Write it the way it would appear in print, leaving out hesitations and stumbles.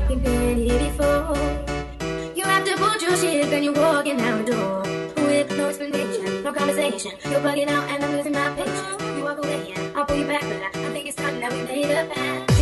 You've been here before. You have to board your ship and you're walking out the door. With no explanation, no conversation. You're bugging out and I'm losing my patience. You walk away and I'll pull you back, but I think it's time that we made a pact.